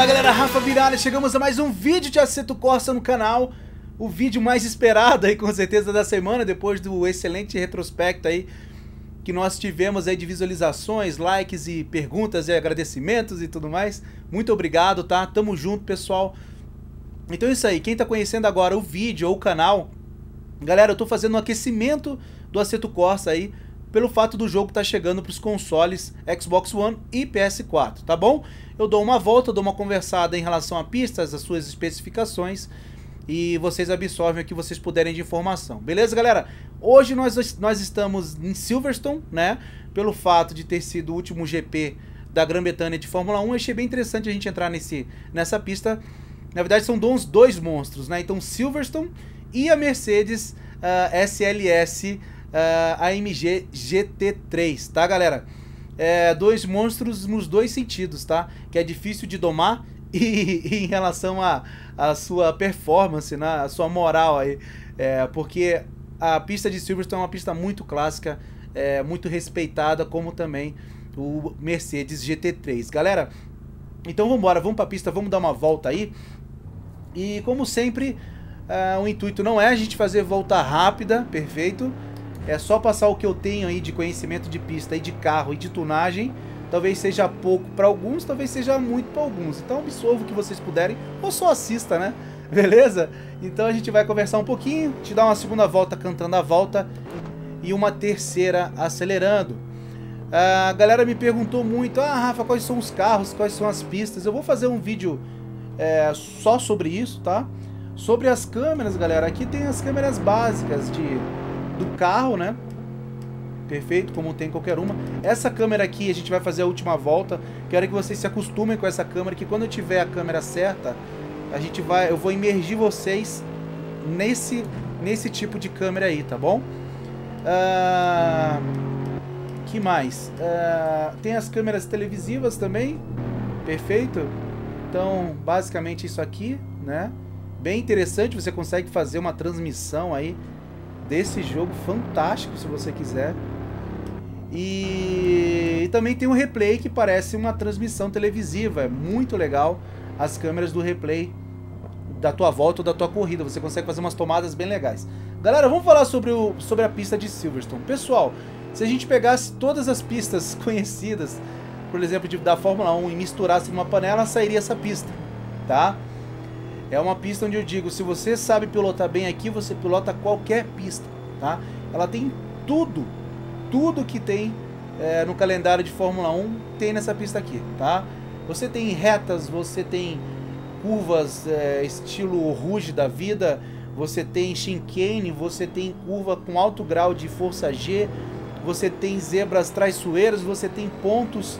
galera, Rafa Viralha, chegamos a mais um vídeo de Assetto Corsa no canal. O vídeo mais esperado aí, com certeza, da semana, depois do excelente retrospecto aí que nós tivemos aí de visualizações, likes e perguntas e agradecimentos e tudo mais. Muito obrigado, tá? Tamo junto, pessoal. Então é isso aí, quem tá conhecendo agora o vídeo ou o canal, galera, eu tô fazendo um aquecimento do Assetto Corsa aí, pelo fato do jogo tá chegando pros consoles Xbox One e PS4, tá bom? Eu dou uma volta, dou uma conversada em relação a pistas, as suas especificações, e vocês absorvem o que vocês puderem de informação. Beleza, galera? Hoje nós estamos em Silverstone, né? Pelo fato de ter sido o último GP da Grã-Bretanha de Fórmula 1, eu achei bem interessante a gente entrar nessa pista. Na verdade são dois monstros, né? Então Silverstone e a Mercedes SLS AMG GT3, tá, galera? Dois monstros nos dois sentidos, tá? Que é difícil de domar e em relação à sua performance, né? A sua moral aí. Porque a pista de Silverstone é uma pista muito clássica, muito respeitada, como também o Mercedes GT3. Galera, então vamos pra pista, vamos dar uma volta aí. E como sempre, o intuito não é a gente fazer volta rápida, perfeito? É só passar o que eu tenho aí de conhecimento de pista e de carro e de tunagem. Talvez seja pouco para alguns, talvez seja muito para alguns. Então absorva o que vocês puderem ou só assista, né? Beleza? Então a gente vai conversar um pouquinho, te dar uma segunda volta cantando a volta e uma terceira acelerando. A galera me perguntou muito, Rafa, quais são os carros, quais são as pistas? Eu vou fazer um vídeo só sobre isso, tá? Sobre as câmeras, galera, aqui tem as câmeras básicas do carro, né? Perfeito, como tem qualquer uma. Essa câmera aqui, a gente vai fazer a última volta. Quero que vocês se acostumem com essa câmera, que quando eu tiver a câmera certa, eu vou imergir vocês nesse tipo de câmera aí, tá bom? Que mais? Tem as câmeras televisivas também. Perfeito. Então, basicamente isso aqui, né? Bem interessante, você consegue fazer uma transmissão aí desse jogo fantástico, se você quiser. E também tem um replay que parece uma transmissão televisiva. É muito legal as câmeras do replay da tua volta ou da tua corrida. Você consegue fazer umas tomadas bem legais. Galera, vamos falar sobre a pista de Silverstone. Pessoal, se a gente pegasse todas as pistas conhecidas, por exemplo, da Fórmula 1 e misturasse numa panela, sairia essa pista, tá? É uma pista onde eu digo, se você sabe pilotar bem aqui, você pilota qualquer pista, tá? Ela tem tudo que tem no calendário de Fórmula 1, tem nessa pista aqui, tá? Você tem retas, você tem curvas estilo Rouge da vida, você tem chicane, você tem curva com alto grau de força G, você tem zebras traiçoeiras, você tem pontos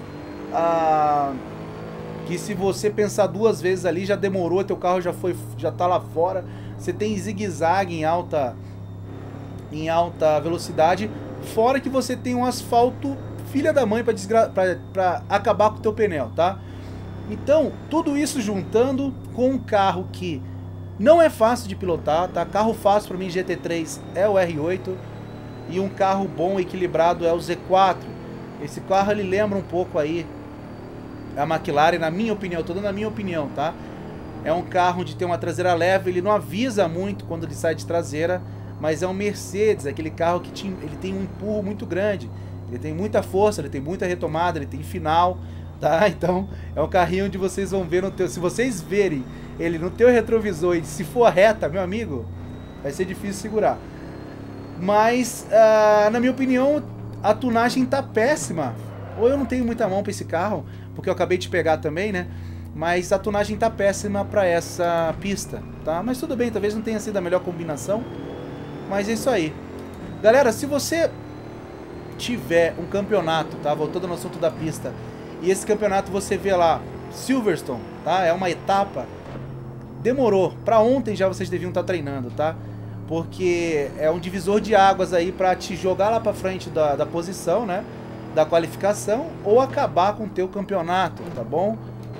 que se você pensar duas vezes ali, já demorou, teu carro já tá lá fora. Você tem zigue-zague em alta velocidade, fora que você tem um asfalto filha da mãe para acabar com o teu pneu, tá? Então, tudo isso juntando com um carro que não é fácil de pilotar, tá? Carro fácil para mim, GT3 é o R8, e um carro bom, equilibrado, é o Z4. Esse carro ele lembra um pouco aí a McLaren, na minha opinião, tô dando a minha opinião, tá? É um carro onde tem uma traseira leve, ele não avisa muito quando ele sai de traseira, mas é um Mercedes, aquele carro que ele tem um empurro muito grande, ele tem muita força, ele tem muita retomada, ele tem final, tá? Então, é um carrinho onde vocês vão ver se vocês verem ele no teu retrovisor e se for reta, meu amigo, vai ser difícil segurar. Mas, na minha opinião, a tunagem tá péssima. Ou eu não tenho muita mão para esse carro, porque eu acabei de pegar também, né? Mas a tunagem tá péssima para essa pista, tá? Mas tudo bem, talvez não tenha sido a melhor combinação, mas é isso aí. Galera, se você tiver um campeonato, tá? Voltando no assunto da pista, e esse campeonato você vê lá, Silverstone, tá? É uma etapa, demorou. Para ontem já vocês deviam estar treinando, tá? Porque é um divisor de águas aí para te jogar lá para frente da posição, né? Da qualificação, ou acabar com o teu campeonato, tá bom?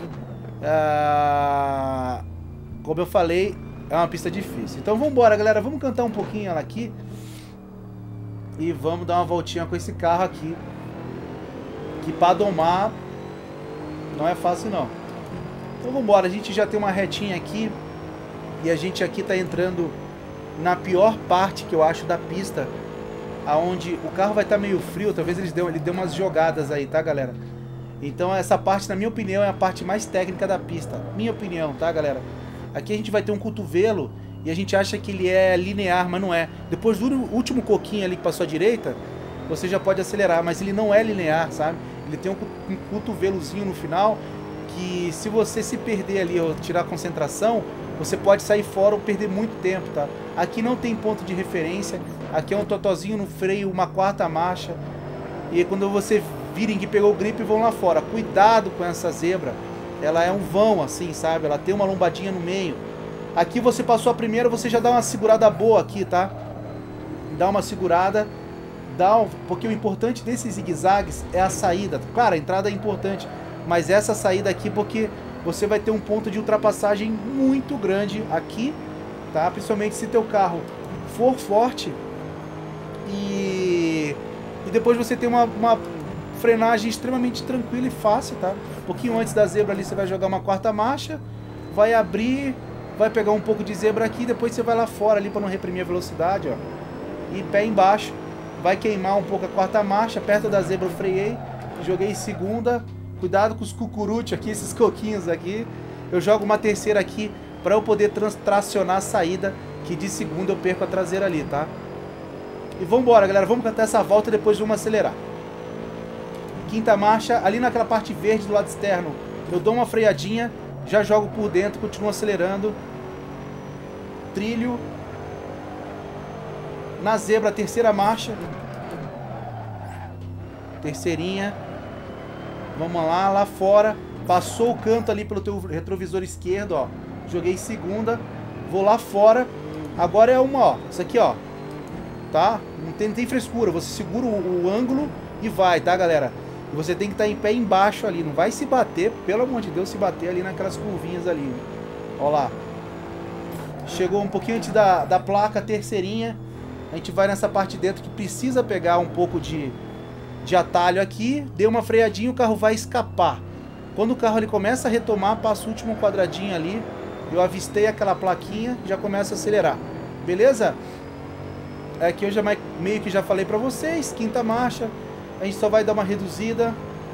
Como eu falei, é uma pista difícil. Então vamos embora, galera, vamos cantar um pouquinho ela aqui e vamos dar uma voltinha com esse carro aqui, que para domar não é fácil não. Então vamos embora, a gente já tem uma retinha aqui e a gente aqui tá entrando na pior parte que eu acho da pista, aonde o carro vai estar meio frio, talvez ele dê umas jogadas aí, tá, galera? Então essa parte, na minha opinião, é a parte mais técnica da pista, minha opinião, tá, galera? Aqui a gente vai ter um cotovelo e a gente acha que ele é linear, mas não é. Depois do último coquinho ali que passou à direita, você já pode acelerar, mas ele não é linear, sabe? Ele tem um cotovelozinho no final que, se você se perder ali ou tirar a concentração, você pode sair fora ou perder muito tempo, tá? Aqui não tem ponto de referência, aqui é um totozinho no freio, uma quarta marcha, e quando você virem que pegou o grip, vão lá fora. Cuidado com essa zebra, ela é um vão assim, sabe? Ela tem uma lombadinha no meio. Aqui você passou a primeira, você já dá uma segurada boa aqui, tá? Dá uma segurada, porque o importante desses zigue-zagues é a saída. Claro, a entrada é importante, mas essa saída aqui, porque você vai ter um ponto de ultrapassagem muito grande aqui, tá? Principalmente se teu carro for forte e depois você tem uma frenagem extremamente tranquila e fácil, tá? Um pouquinho antes da zebra ali você vai jogar uma quarta marcha, vai abrir, vai pegar um pouco de zebra aqui, depois você vai lá fora ali para não reprimir a velocidade, ó. E pé embaixo, vai queimar um pouco a quarta marcha, perto da zebra eu freiei, joguei segunda. Cuidado com os cucurutos aqui, esses coquinhos aqui. Eu jogo uma terceira aqui para eu poder tracionar a saída, que de segunda eu perco a traseira ali, tá? E vamos embora, galera. Vamos cantar essa volta e depois vamos acelerar. Quinta marcha, ali naquela parte verde do lado externo, eu dou uma freadinha, já jogo por dentro, continuo acelerando. Trilho. Na zebra, terceira marcha. Terceirinha. Vamos lá, lá fora. Passou o canto ali pelo teu retrovisor esquerdo, ó. Joguei segunda. Vou lá fora. Agora é uma, ó. Isso aqui, ó. Tá? Não tem frescura. Você segura o ângulo e vai, tá, galera? E você tem que estar em pé embaixo ali. Não vai se bater, pelo amor de Deus, se bater ali naquelas curvinhas ali. Ó lá. Chegou um pouquinho antes da placa, terceirinha. A gente vai nessa parte de dentro que precisa pegar um pouco de atalho aqui, deu uma freadinha, o carro vai escapar. Quando o carro ele começa a retomar, passa o último quadradinho ali, eu avistei aquela plaquinha, já começa a acelerar. Beleza? Aqui eu já meio que já falei pra vocês, quinta marcha, a gente só vai dar uma reduzida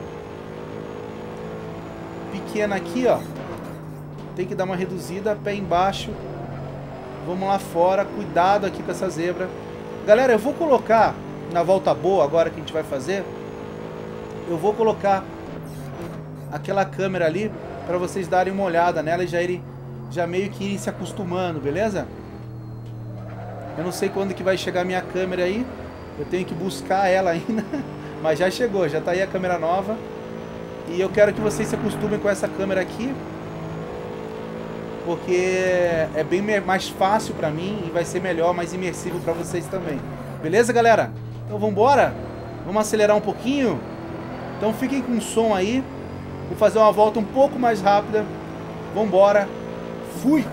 pequena aqui, ó. Tem que dar uma reduzida, pé embaixo. Vamos lá fora, cuidado aqui com essa zebra. Galera, eu vou colocar na volta boa agora que a gente vai fazer, eu vou colocar aquela câmera ali para vocês darem uma olhada nela e já meio que irem se acostumando, beleza? Eu não sei quando que vai chegar a minha câmera aí, eu tenho que buscar ela ainda, mas já chegou, já tá aí a câmera nova e eu quero que vocês se acostumem com essa câmera aqui, porque é bem mais fácil para mim e vai ser melhor, mais imersivo para vocês também. Beleza, galera? Então vamos embora? Vamos acelerar um pouquinho? Então fiquem com o som aí. Vou fazer uma volta um pouco mais rápida. Vamos embora. Fui!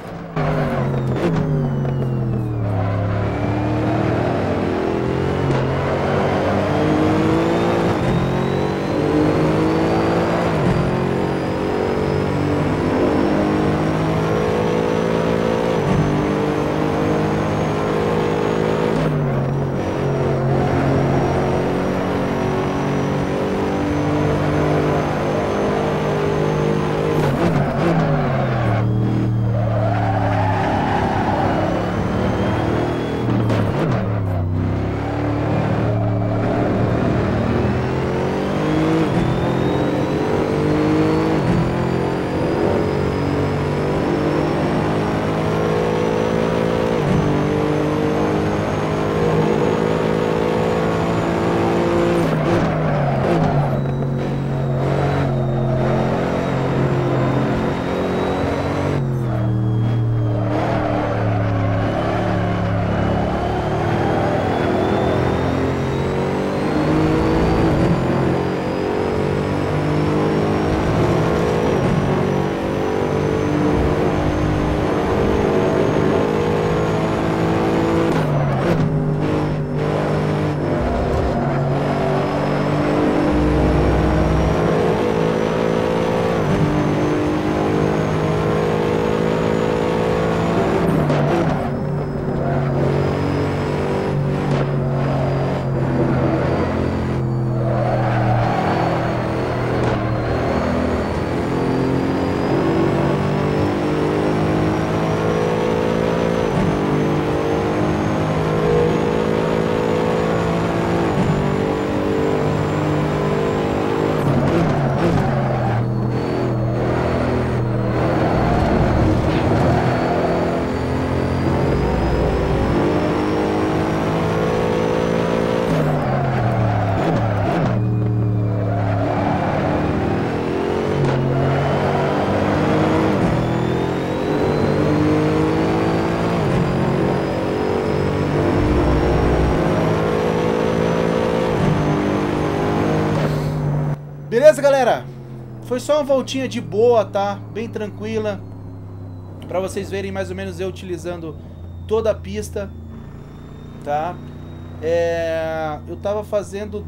galera, foi só uma voltinha de boa, tá? Bem tranquila, pra vocês verem mais ou menos eu utilizando toda a pista, tá? Eu tava fazendo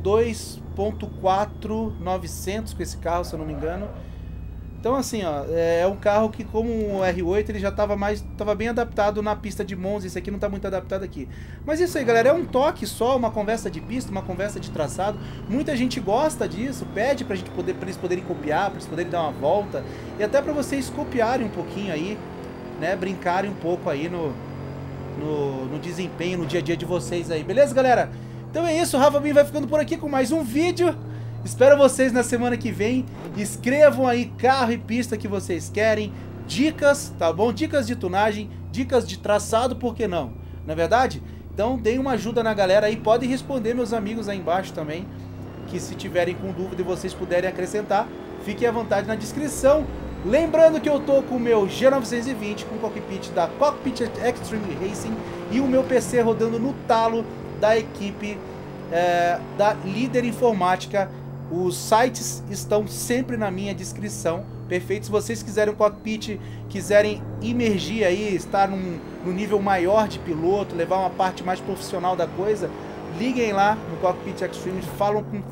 2.4900 com esse carro, se eu não me engano. Então assim, ó, é um carro que, como o R8, ele já tava bem adaptado na pista de Monza. Esse aqui não tá muito adaptado aqui. Mas isso aí, galera, é um toque só, uma conversa de pista, uma conversa de traçado. Muita gente gosta disso, pede pra eles poderem copiar, pra eles poderem dar uma volta. E até pra vocês copiarem um pouquinho aí, né, brincarem um pouco aí no desempenho, no dia a dia de vocês aí. Beleza, galera? Então é isso, o Rafa Bin vai ficando por aqui com mais um vídeo. Espero vocês na semana que vem. Escrevam aí carro e pista que vocês querem, dicas, tá bom? Dicas de tunagem, dicas de traçado, por que não? Não é verdade? Então deem uma ajuda na galera aí, podem responder meus amigos aí embaixo também, que se tiverem com dúvida e vocês puderem acrescentar, fiquem à vontade na descrição. Lembrando que eu tô com o meu G920 com cockpit da Cockpit Extreme Racing e o meu PC rodando no talo da equipe da Líder Informática. Os sites estão sempre na minha descrição, perfeito? Se vocês quiserem um cockpit, quiserem imergir aí, estar num nível maior de piloto, levar uma parte mais profissional da coisa, liguem lá no Cockpit Extreme, falem com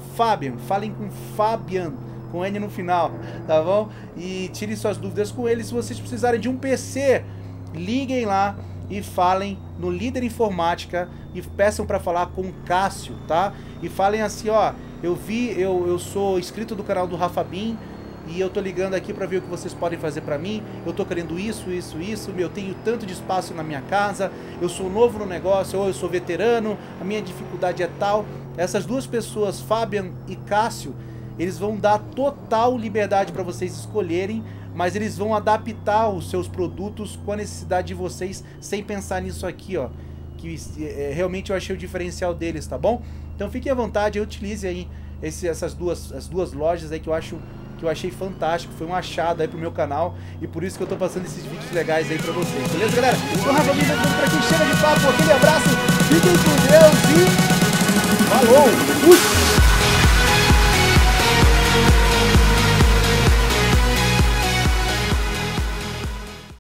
Fabian, com N no final, tá bom? E tirem suas dúvidas com ele. Se vocês precisarem de um PC, liguem lá e falem no Líder Informática e peçam para falar com o Cássio, tá? E falem assim, ó, eu sou inscrito do canal do Rafa Bin e eu tô ligando aqui para ver o que vocês podem fazer para mim. Eu tô querendo isso, eu tenho tanto de espaço na minha casa, eu sou novo no negócio, ou eu sou veterano, a minha dificuldade é tal. Essas duas pessoas, Fabian e Cássio, eles vão dar total liberdade para vocês escolherem, mas eles vão adaptar os seus produtos com a necessidade de vocês, sem pensar nisso aqui, ó, que realmente eu achei o diferencial deles, tá bom? Então fiquem à vontade, utilize aí as duas lojas aí que eu achei fantástico, foi um achado aí pro meu canal e por isso que eu tô passando esses vídeos legais aí pra vocês, beleza, galera? Então, Rafa Bin, pra quem chega de papo, aquele abraço, fiquem com Deus e falou! Fui!